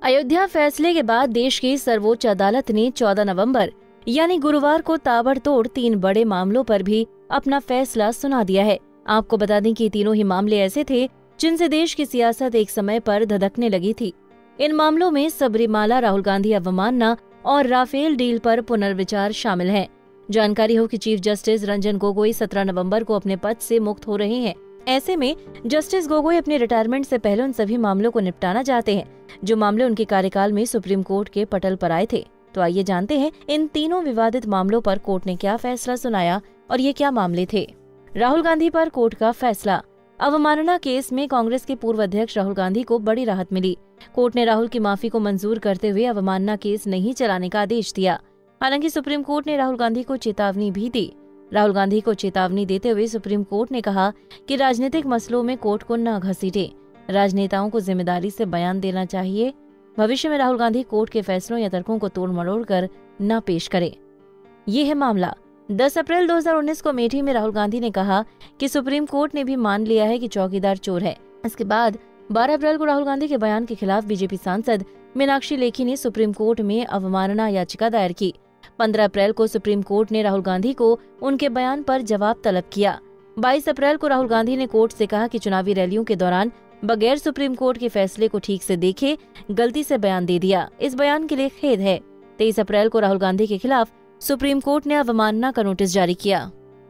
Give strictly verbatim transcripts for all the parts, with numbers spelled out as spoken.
अयोध्या फैसले के बाद देश की सर्वोच्च अदालत ने चौदह नवंबर यानी गुरुवार को ताबड़तोड़ तीन बड़े मामलों पर भी अपना फैसला सुना दिया है। आपको बता दें कि तीनों ही मामले ऐसे थे जिनसे देश की सियासत एक समय पर धधकने लगी थी। इन मामलों में सबरीमाला, राहुल गांधी अवमानना और राफेल डील पर पुनर्विचार शामिल है। जानकारी हो कि चीफ जस्टिस रंजन गोगोई सत्रह नवंबर को अपने पद से मुक्त हो रहे हैं। ऐसे में जस्टिस गोगोई अपने रिटायरमेंट से पहले उन सभी मामलों को निपटाना चाहते हैं जो मामले उनके कार्यकाल में सुप्रीम कोर्ट के पटल पर आए थे। तो आइए जानते हैं इन तीनों विवादित मामलों पर कोर्ट ने क्या फैसला सुनाया और ये क्या मामले थे। राहुल गांधी पर कोर्ट का फैसला। अवमानना केस में कांग्रेस के पूर्व अध्यक्ष राहुल गांधी को बड़ी राहत मिली। कोर्ट ने राहुल की माफी को मंजूर करते हुए अवमानना केस नहीं चलाने का आदेश दिया। हालांकि सुप्रीम कोर्ट ने राहुल गांधी को चेतावनी भी दी। राहुल गांधी को चेतावनी देते हुए सुप्रीम कोर्ट ने कहा कि राजनीतिक मसलों में कोर्ट को न घसीटे। राजनेताओं को जिम्मेदारी से बयान देना चाहिए। भविष्य में राहुल गांधी कोर्ट के फैसलों या तर्कों को तोड़ मरोड़ कर न पेश करे। ये है मामला। दस अप्रैल दो हज़ार उन्नीस को अमेठी में राहुल गांधी ने कहा कि सुप्रीम कोर्ट ने भी मान लिया है कि चौकीदार चोर है। इसके बाद बारह अप्रैल को राहुल गांधी के बयान के खिलाफ बीजेपी सांसद मीनाक्षी लेखी ने सुप्रीम कोर्ट में अवमानना याचिका दायर की। पंद्रह अप्रैल को सुप्रीम कोर्ट ने राहुल गांधी को उनके बयान पर जवाब तलब किया। बाईस अप्रैल को राहुल गांधी ने कोर्ट से कहा कि चुनावी रैलियों के दौरान बगैर सुप्रीम कोर्ट के फैसले को ठीक से देखे गलती से बयान दे दिया। इस बयान के लिए खेद है। तेईस अप्रैल को राहुल गांधी के खिलाफ सुप्रीम कोर्ट ने अवमानना का नोटिस जारी किया।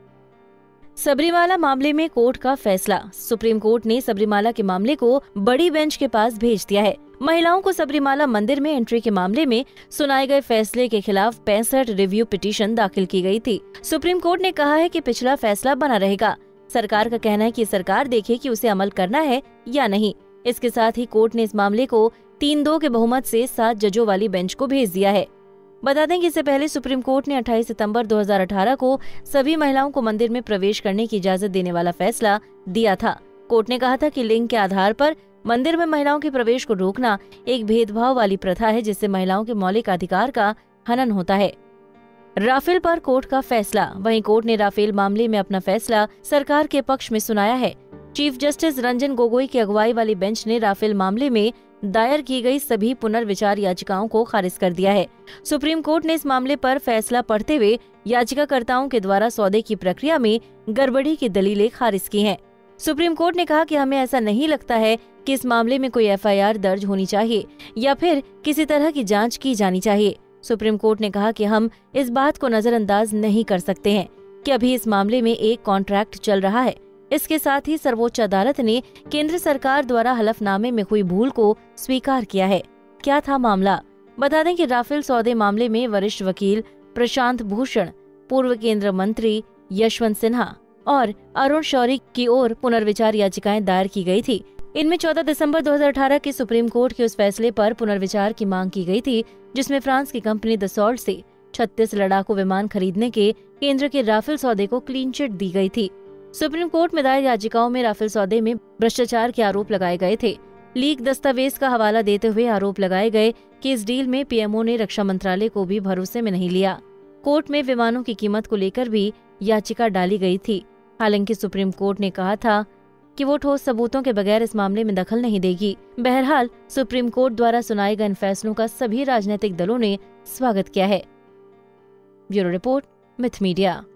सबरीमाला मामले में कोर्ट का फैसला। सुप्रीम कोर्ट ने सबरीमाला के मामले को बड़ी बेंच के पास भेज दिया है। महिलाओं को सबरीमाला मंदिर में एंट्री के मामले में सुनाए गए फैसले के खिलाफ पैंसठ रिव्यू पिटीशन दाखिल की गई थी। सुप्रीम कोर्ट ने कहा है कि पिछला फैसला बना रहेगा। सरकार का कहना है कि सरकार देखे कि उसे अमल करना है या नहीं। इसके साथ ही कोर्ट ने इस मामले को तीन दो के बहुमत से सात जजों वाली बेंच को भेज दिया है। बता दें कि इससे पहले सुप्रीम कोर्ट ने अट्ठाईस सितंबर दो हज़ार अठारह को सभी महिलाओं को मंदिर में प्रवेश करने की इजाजत देने वाला फैसला दिया था। कोर्ट ने कहा था कि लिंग के आधार पर मंदिर में महिलाओं के प्रवेश को रोकना एक भेदभाव वाली प्रथा है जिससे महिलाओं के मौलिक अधिकार का हनन होता है। राफेल पर कोर्ट का फैसला। वहीं कोर्ट ने राफेल मामले में अपना फैसला सरकार के पक्ष में सुनाया है। चीफ जस्टिस रंजन गोगोई की अगुवाई वाली बेंच ने राफेल मामले में दायर की गई सभी पुनर्विचार याचिकाओं को खारिज कर दिया है। सुप्रीम कोर्ट ने इस मामले पर फैसला पढ़ते हुए याचिकाकर्ताओं के द्वारा सौदे की प्रक्रिया में गड़बड़ी की दलीलें खारिज की हैं। सुप्रीम कोर्ट ने कहा कि हमें ऐसा नहीं लगता है कि इस मामले में कोई एफ आई आर दर्ज होनी चाहिए या फिर किसी तरह की जांच की जानी चाहिए। सुप्रीम कोर्ट ने कहा कि हम इस बात को नजरअंदाज नहीं कर सकते हैं कि अभी इस मामले में एक कॉन्ट्रैक्ट चल रहा है। इसके साथ ही सर्वोच्च अदालत ने केंद्र सरकार द्वारा हलफनामे में हुई भूल को स्वीकार किया है। क्या था मामला? बता दें कि राफेल सौदे मामले में वरिष्ठ वकील प्रशांत भूषण, पूर्व केंद्रीय मंत्री यशवंत सिन्हा और अरुण शौरी की ओर पुनर्विचार याचिकाएं दायर की गई थी। इनमें चौदह दिसंबर दो हज़ार अठारह के सुप्रीम कोर्ट के उस फैसले पर पुनर्विचार की मांग की गई थी जिसमें फ्रांस की कंपनी दसॉल्ट से छत्तीस लड़ाकू विमान खरीदने के केंद्र के राफेल सौदे को क्लीन चिट दी गई थी। सुप्रीम कोर्ट में दायर याचिकाओं में राफेल सौदे में भ्रष्टाचार के आरोप लगाए गए थे। लीक दस्तावेज का हवाला देते हुए आरोप लगाए गए कि इस डील में पी एम ओ ने रक्षा मंत्रालय को भी भरोसे में नहीं लिया। कोर्ट में विमानों की कीमत को लेकर भी याचिका डाली गई थी। हालांकि सुप्रीम कोर्ट ने कहा था कि वो ठोस सबूतों के बगैर इस मामले में दखल नहीं देगी। बहरहाल सुप्रीम कोर्ट द्वारा सुनाए गए इन फैसलों का सभी राजनीतिक दलों ने स्वागत किया है। ब्यूरो रिपोर्ट, मिथ मीडिया।